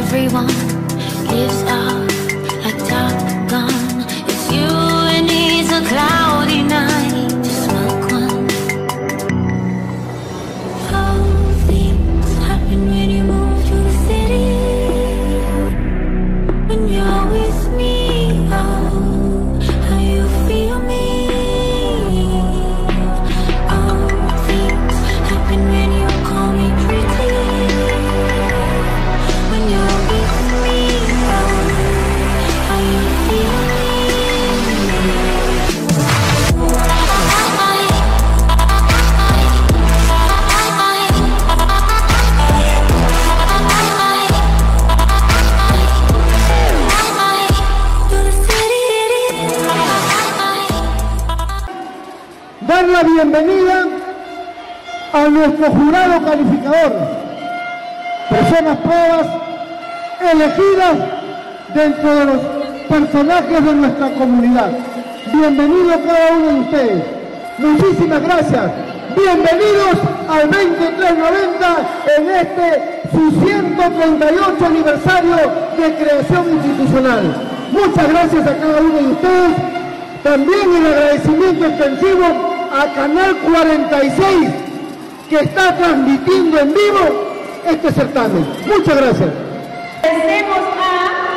everyone gives up like Top Gun. It's you and it's a cloudy night to smoke one. All things happen when you move to the city. When you're with me, oh, how you feel me. All things happen when you call me pretty. When you're with me, oh, how you feel me. Dar la bienvenida a nuestro jurado calificador, personas pruebas elegidas dentro de los personajes de nuestra comunidad. Bienvenido cada uno de ustedes. Muchísimas gracias. Bienvenidos al 2390 en este su 138 aniversario de creación institucional. Muchas gracias a cada uno de ustedes. También el agradecimiento extensivo a Canal 46 que está transmitiendo en vivo este certamen. Muchas gracias. Agradecemos a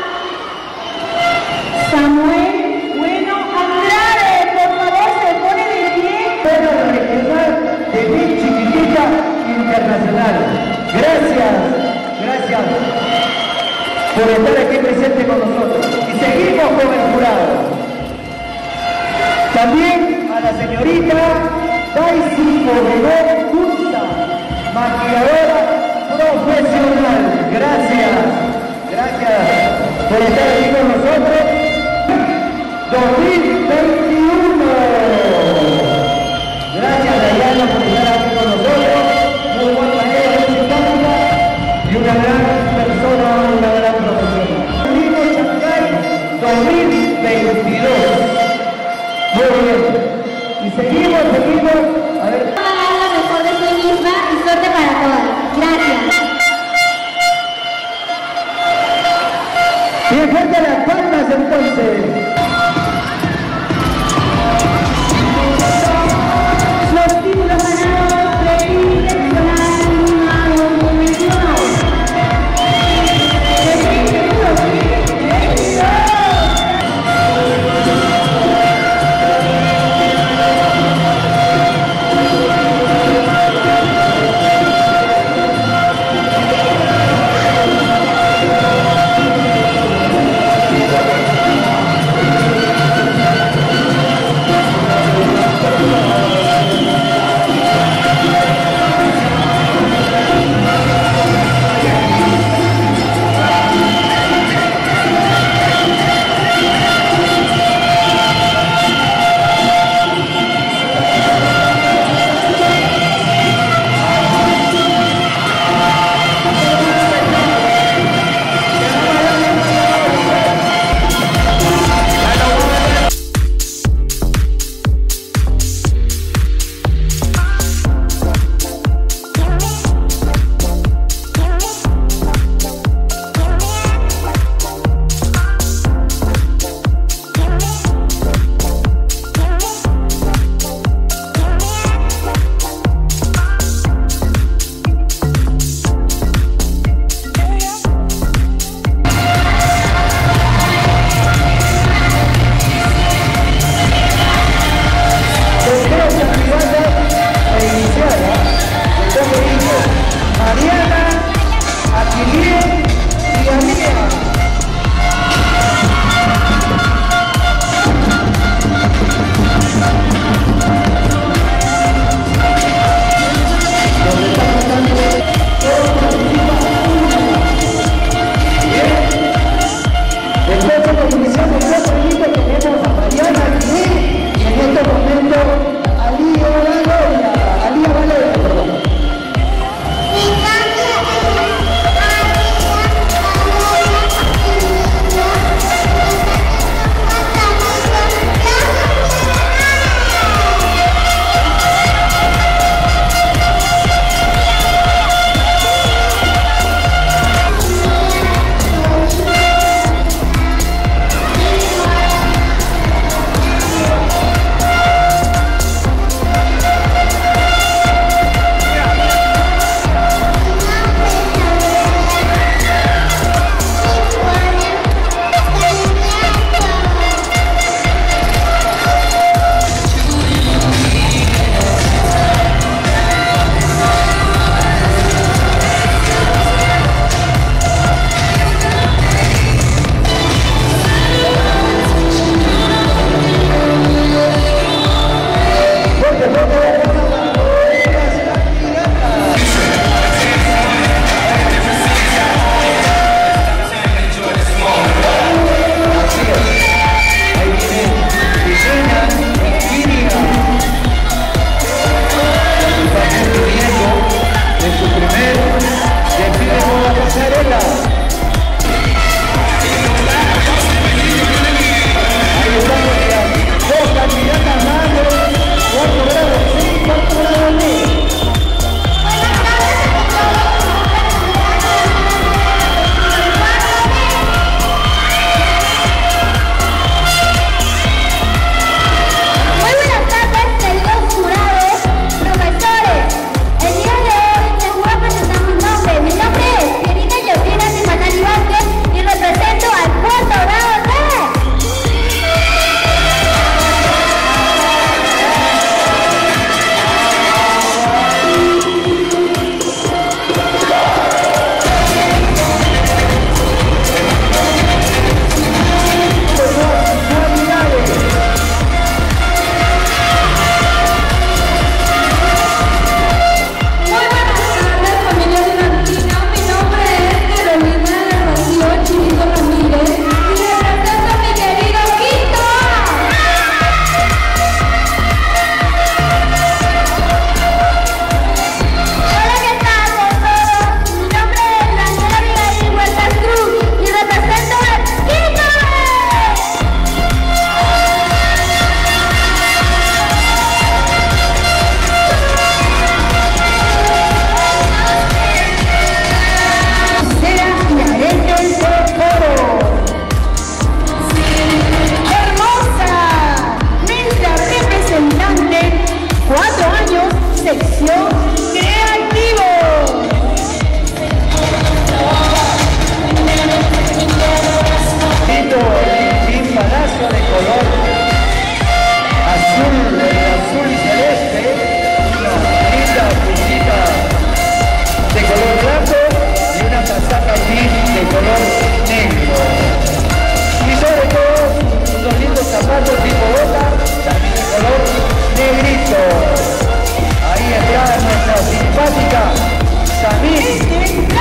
Samuel Bueno Andrade, por favor se pone de pie. Pero regional de Big Chiquitita Internacional. Gracias por estar aquí presente con nosotros. Y seguimos con el jurado. También a la señorita Daisy Obregón Junta, maquilladora profesional. Gracias por estar aquí con nosotros. 2021. Gracias Dayana por estar aquí con nosotros. Muy buena manera, muy simpática y una gran persona, una gran profesional. Lino Chancay 2022. Muy bien. Y seguimos. A ver. Para dar lo mejor de sí misma y suerte para todas. Gracias. Bien fuerte las palmas entonces. Los títulos ganados de Internacional número 21.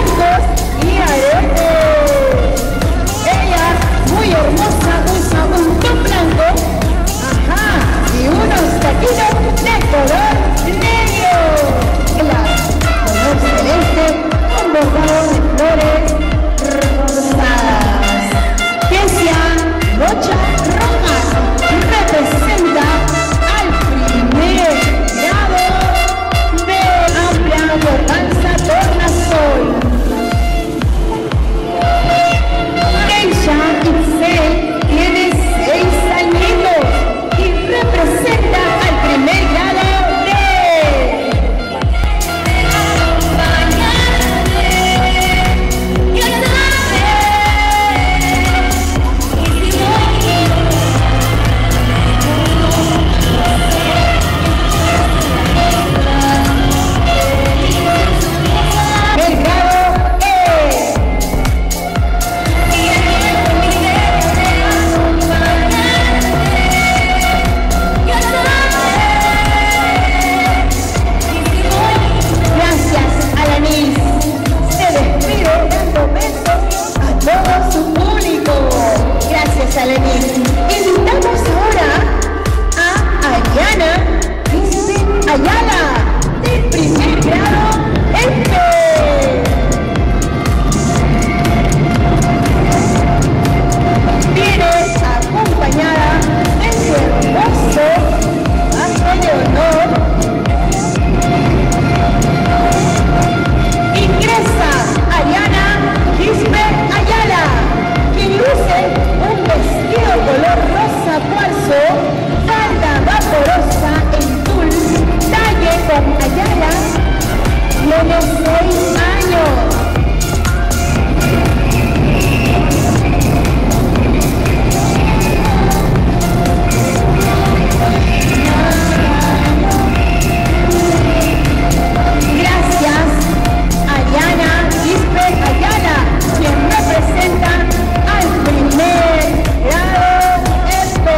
blancos y aretes. Ella, muy hermosa, usa un top blanco, y unos taquitos de color negro. Color celeste con bordado de flores rosadas. Kesia Rocha Rojas representa al primer grado de amplia bordanza tornasol. Keisha Itzel tiene 6 añitos y representa al primer grado de invitamos ahora a Ariana Ayala, del primer grado F. Viene acompañada de su hermoso paso de honor. Ingresa Ariana Gisbert Ayala, quien luce un vestido color rosa cuarzo, falda vaporosa en tul, talle con Ayala, tiene 6 años. Gracias, Ariana Gisbert Ayala, quien representa al primer grado F.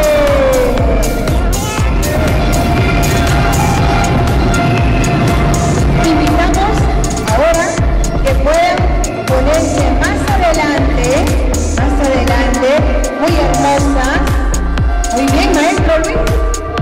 Invitamos ahora que puedan ponerse más adelante, muy hermosa. Muy bien, maestro Luis.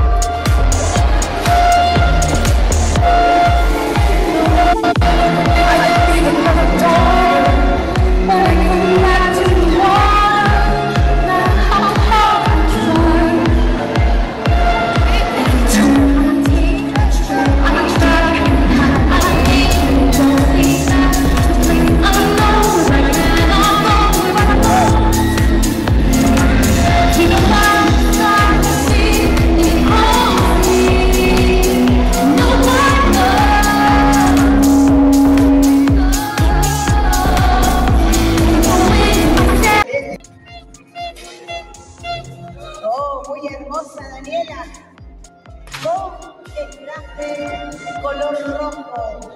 Color rojo,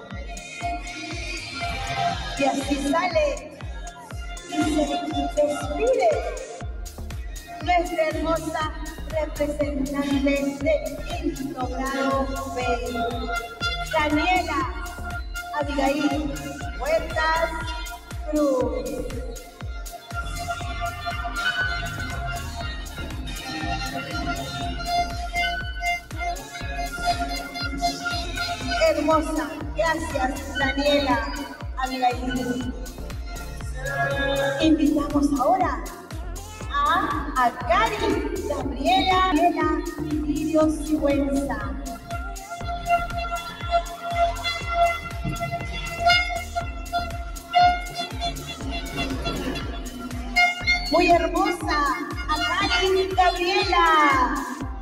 y así sale y se despide nuestra hermosa representante del quinto grado B, Daniela Abigail Huertas Cruz. Hermosa, gracias Daniela Abigail. Invitamos ahora a Cari Gabriela Lirio Sigüenza. Muy hermosa, a Cari Gabriela.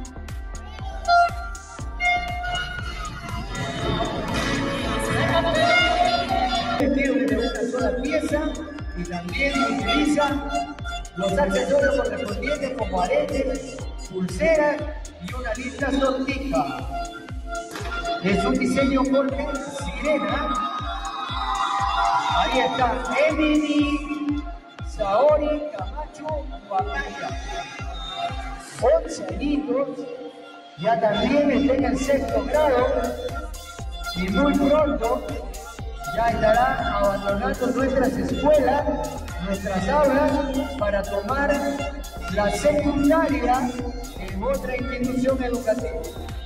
De una sola pieza y también utiliza los accesorios correspondientes como aretes, pulseras y una linda sortija. Es un diseño Jorge Sirena. Ahí está Emily Saori Camacho Guamaya, 11 añitos, ya también está en el 6º grado y muy pronto ya estarán abandonando nuestras escuelas, nuestras aulas, para tomar la secundaria en otra institución educativa.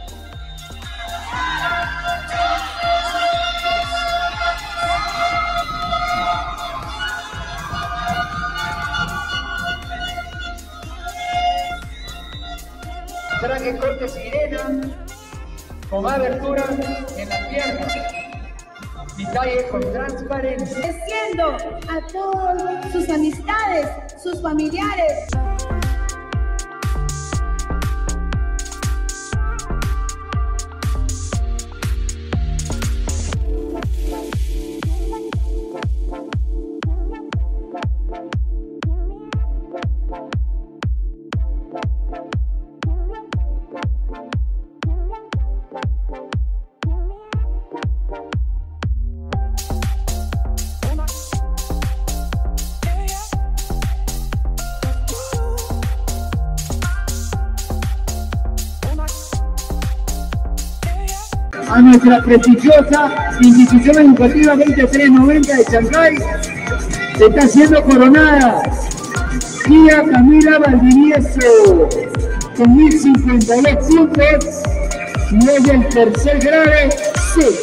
Traje corte sirena con abertura en las piernas y talle con transparencia. Agradeciendo a todas sus amistades, sus familiares. A nuestra prestigiosa institución educativa 2390 de Chancay se está siendo coronada Tía Camila Valdivieso con 1052 puntos y es del tercer grado C.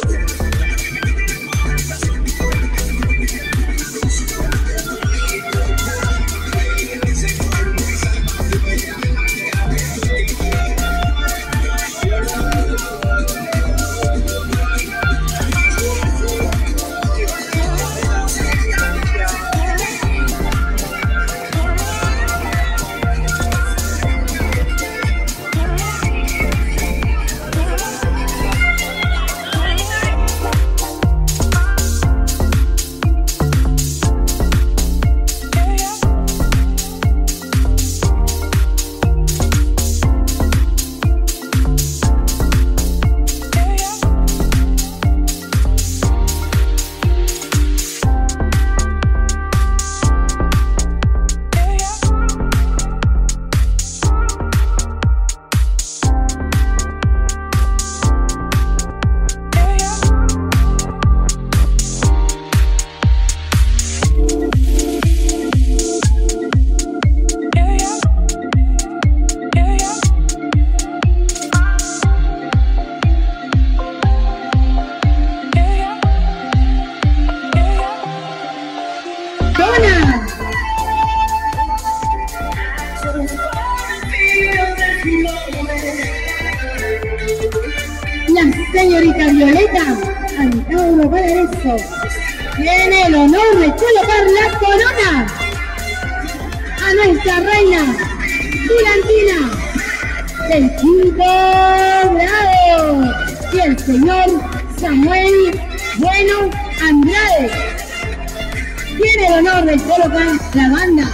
La señorita Violeta Antauro Valereso tiene el honor de colocar la corona a nuestra reina Gilantina del 5º grado y el señor Samuel Bueno Andrade tiene el honor de colocar la banda.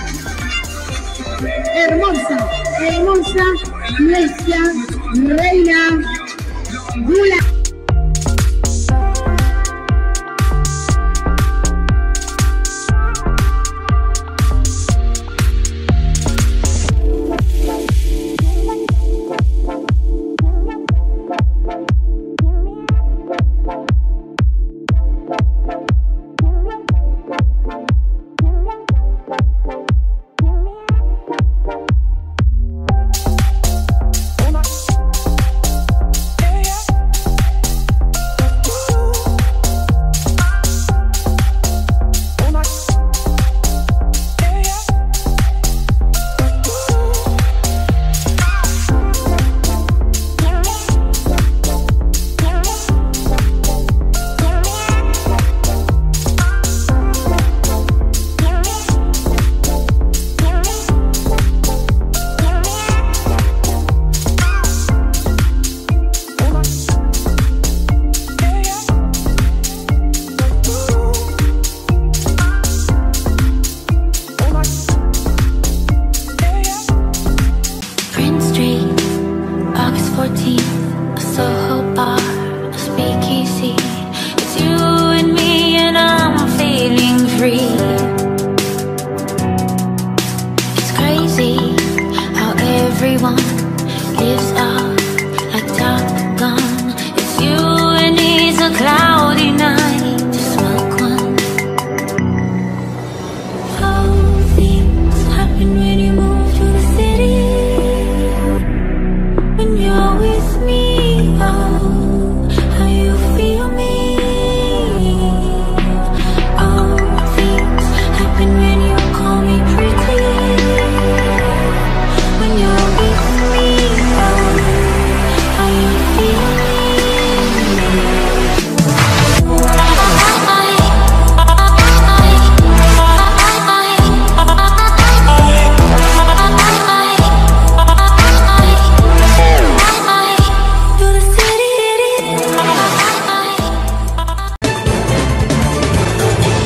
Hermosa, hermosa nuestra reina Gula.